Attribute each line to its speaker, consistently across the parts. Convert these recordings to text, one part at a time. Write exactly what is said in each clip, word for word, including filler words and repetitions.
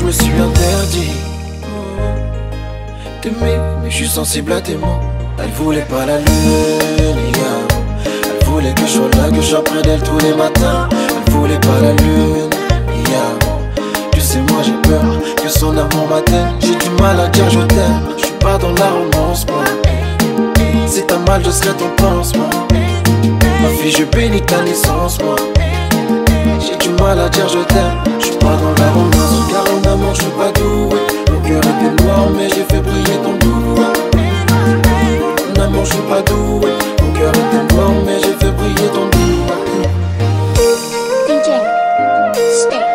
Speaker 1: je me suis interdit t'aimer, mais je suis sensible à tes mots. Elle voulait pas la lune, yeah. Elle voulait que je sois là, que je sois près d'elle tous les matins. Elle voulait pas la lune, yeah. Tu sais moi j'ai peur que son amour m'atteigne. J'ai du mal à dire je t'aime, je suis pas dans la romance moi. Si t'as mal je serai ton pansement. Ma fille je bénis ta naissance moi. J'ai du mal à dire je t'aime, je suis pas dans la romance. Car en amour je suis pas doué. Mon cœur était noir mais j'ai fait briller ton doigt. En amour je suis pas doué. Mon cœur était noir mais j'ai fait briller ton doigt.
Speaker 2: D J Sticks.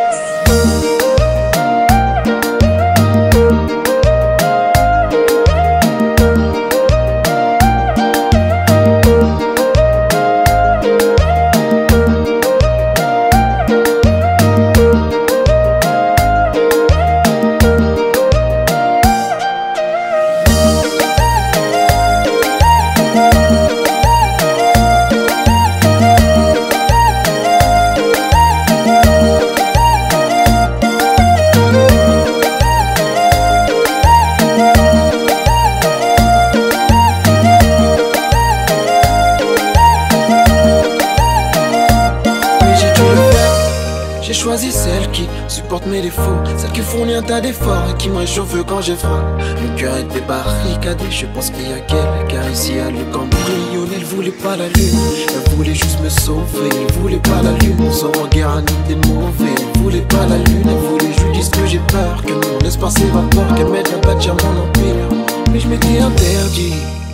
Speaker 1: J'ai choisi celle qui supporte mes défauts, celle qui fournit un tas d'efforts et qui me réchauffe quand j'ai froid. Mon cœur était barricadé, je pense qu'il y a qu'elle, car ici à le cambriolé. Elle voulait pas la lune, elle voulait juste me sauver. Elle voulait pas la lune, son regard anime des mauvais. Elle voulait pas la lune, elle voulait je lui dise que j'ai peur, que mon espoir s'évapore, qu'elle m'aide à bâtir mon empire. Mais je m'étais interdit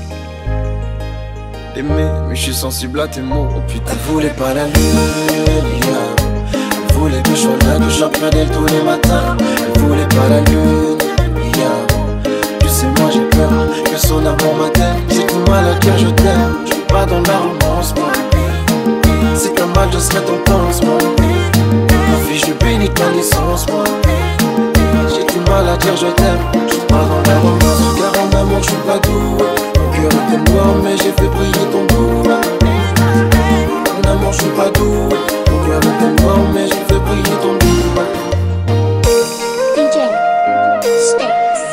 Speaker 1: d'aimer, mais je suis sensible à tes mots. Oh putain, elle voulait pas la lune, yeah. Elle voulait que je sois là, que je sois près d'elle tous les matins. Elle voulait pas la lune, yeah. Tu sais moi j'ai peur que son amour m'atteigne. J'ai du mal à dire je t'aime, je suis pas dans la romance moi. Si t'as mal je serai ton pansement. Ma fille je bénis ta naissance moi. J'ai du mal à dire je t'aime, je suis pas dans la romance. Car en amour je suis pas doué. Mon cœur était noir mais j'ai fait briller ton doigt. En amour je suis pas doué. Mon cœur était noir mais j'ai fait briller ton doigt.
Speaker 2: D J Sticks.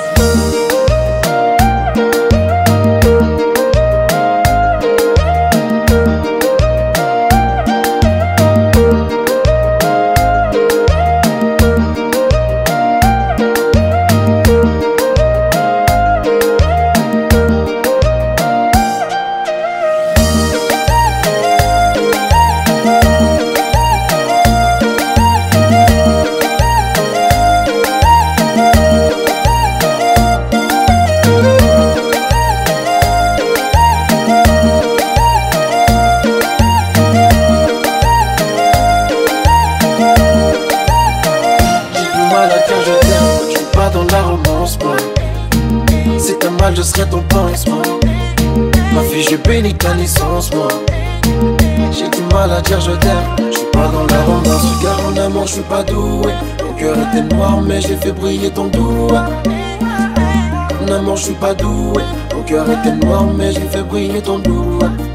Speaker 1: Si t'as mal je serai ton pansement. Ma fille je bénis ta naissance moi. J'ai du mal à dire je t'aime, je suis pas dans la romance. Car en amour je suis pas doué. Mon cœur était noir mais j'ai fait briller ton doigt. En amour je suis pas doué. Mon cœur était noir mais j'ai fait briller ton doigt.